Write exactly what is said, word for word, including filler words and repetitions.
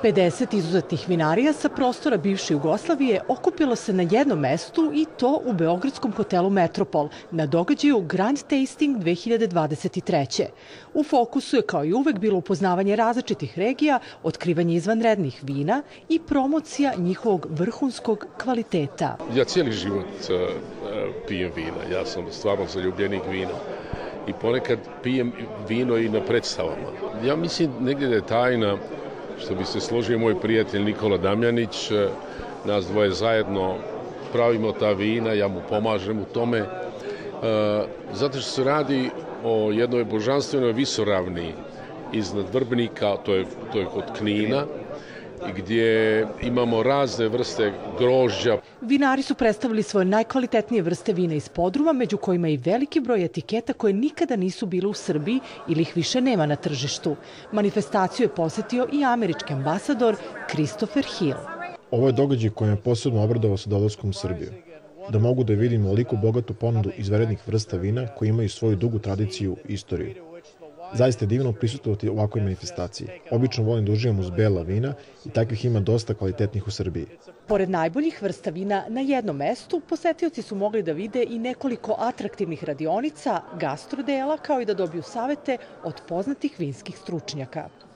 pedeset izuzetnih vinarija sa prostora bivše Jugoslavije okupilo se na jednom mestu i to u beogradskom hotelu Metropol na događaju Grand Tasting dve hiljade dvadeset treće. U fokusu je kao i uvek bilo upoznavanje različitih regija, otkrivanje izvanrednih vina i promocija njihovog vrhunskog kvaliteta. Ja cijeli život uh, pijem vina, ja sam stvarno zaljubljenik vina. I ponekad pijem vino i na predstavama. Ja mislim negdje da je tajna, što bi se složio moj prijatelj Nikola Damjanić, nas dvoje zajedno pravimo ta vina, ja mu pomažem u tome, zato što se radi o jednoj božanstvenoj visoravni iznad Vrbnika, to je, to je kod Knina, gdje imamo razne vrste grožđa. Vinari su predstavili svoje najkvalitetnije vrste vina iz podruma, među kojima i veliki broj etiketa koje nikada nisu bile u Srbiji ili ih više nema na tržištu. Manifestaciju je posetio i američki ambasador Christopher Hill. Ovo je događaj koji me posebno obradovao sa dolaskom u Srbiju. Da mogu da vidim oliko bogatu ponudu izvanrednih vrsta vina koji imaju svoju dugu tradiciju i istoriju. Zaista je divno prisustvovati ovakvoj manifestaciji. Obično volim da uživam uz bela vina i takvih ima dosta kvalitetnih u Srbiji. Pored najboljih vrsta vina na jednom mestu, posetioci su mogli da vide i nekoliko atraktivnih radionica, gastrodela, kao i da dobiju savete od poznatih vinskih stručnjaka.